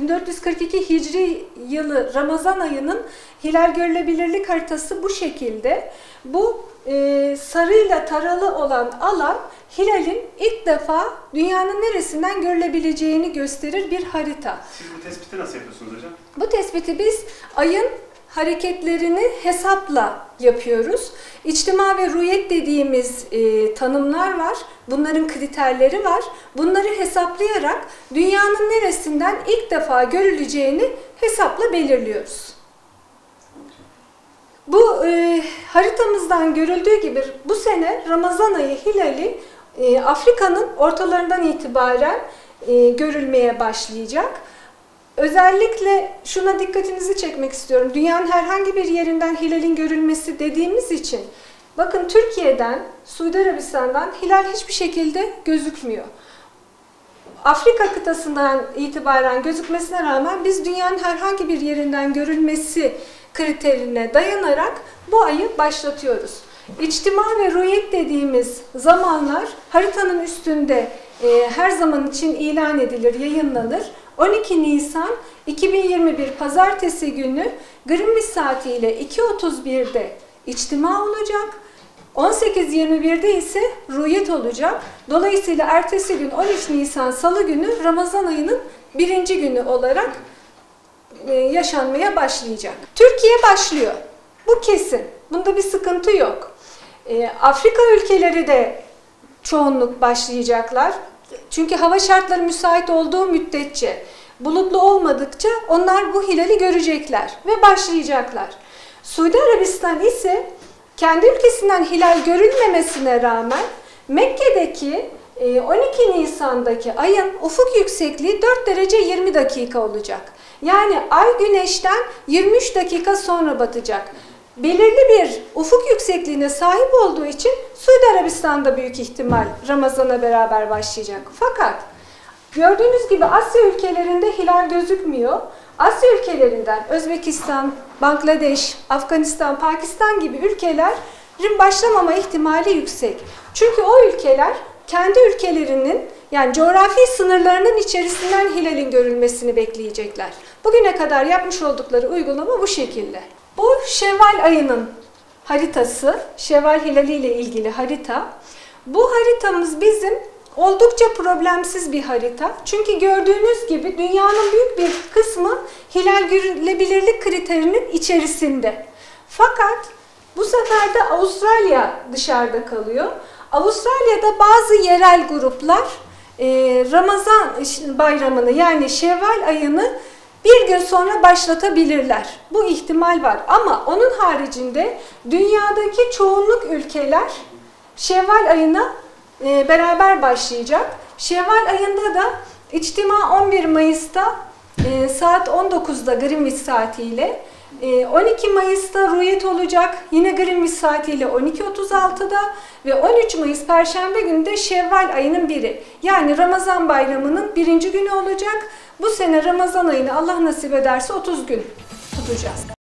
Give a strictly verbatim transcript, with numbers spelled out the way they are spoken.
dört yüz kırk iki Hicri yılı Ramazan ayının hilal görülebilirlik haritası bu şekilde. Bu e, sarıyla taralı olan alan hilalin ilk defa dünyanın neresinden görülebileceğini gösterir bir harita. Siz bu tespiti nasıl yapıyorsunuz hocam? Bu tespiti biz ayın hareketlerini hesapla yapıyoruz. İçtima ve rüyet dediğimiz e, tanımlar var. Bunların kriterleri var. Bunları hesaplayarak dünyanın neresinden ilk defa görüleceğini hesapla belirliyoruz. Bu e, haritamızdan görüldüğü gibi bu sene Ramazan ayı hilali e, Afrika'nın ortalarından itibaren e, görülmeye başlayacak. Özellikle şuna dikkatinizi çekmek istiyorum. Dünyanın herhangi bir yerinden hilalin görülmesi dediğimiz için, bakın Türkiye'den, Suudi Arabistan'dan hilal hiçbir şekilde gözükmüyor. Afrika kıtasından itibaren gözükmesine rağmen biz dünyanın herhangi bir yerinden görülmesi kriterine dayanarak bu ayı başlatıyoruz. İçtima ve rüyet dediğimiz zamanlar haritanın üstünde e, her zaman için ilan edilir, yayınlanır. on iki Nisan iki bin yirmi bir Pazartesi günü Greenwich saatiyle iki otuz bir'de içtima olacak. on sekiz yirmi bir'de ise rüyet olacak. Dolayısıyla ertesi gün on üç Nisan Salı günü Ramazan ayının birinci günü olarak yaşanmaya başlayacak. Türkiye başlıyor. Bu kesin. Bunda bir sıkıntı yok. Afrika ülkeleri de çoğunluk başlayacaklar. Çünkü hava şartları müsait olduğu müddetçe, bulutlu olmadıkça onlar bu hilali görecekler ve başlayacaklar. Suudi Arabistan ise kendi ülkesinden hilal görülmemesine rağmen Mekke'deki on iki Nisan'daki ayın ufuk yüksekliği dört derece yirmi dakika olacak. Yani ay güneşten yirmi üç dakika sonra batacak. Belirli bir ufuk yüksekliğine sahip olduğu için Suudi Arabistan'da büyük ihtimal Ramazan'a beraber başlayacak. Fakat gördüğünüz gibi Asya ülkelerinde hilal gözükmüyor. Asya ülkelerinden Özbekistan, Bangladeş, Afganistan, Pakistan gibi ülkelerin başlamama ihtimali yüksek. Çünkü o ülkeler kendi ülkelerinin, yani coğrafi sınırlarının içerisinden hilalin görülmesini bekleyecekler. Bugüne kadar yapmış oldukları uygulama bu şekilde. Bu Şevval ayının haritası, Şevval hilali ile ilgili harita. Bu haritamız bizim oldukça problemsiz bir harita. Çünkü gördüğünüz gibi dünyanın büyük bir kısmı hilal görülebilirlik kriterinin içerisinde. Fakat bu sefer de Avustralya dışarıda kalıyor. Avustralya'da bazı yerel gruplar Ramazan bayramını, yani Şevval ayını bir gün sonra başlatabilirler. Bu ihtimal var. Ama onun haricinde dünyadaki çoğunluk ülkeler Şevval ayına beraber başlayacak. Şevval ayında da içtima on bir Mayıs'ta saat on dokuz'da Greenwich saatiyle, on iki Mayıs'ta rüyet olacak yine Greenwich saatiyle on iki otuz altı'da ve on üç Mayıs Perşembe günü de Şevval ayının biri. Yani Ramazan bayramının birinci günü olacak. Bu sene Ramazan ayını Allah nasip ederse otuz gün tutacağız.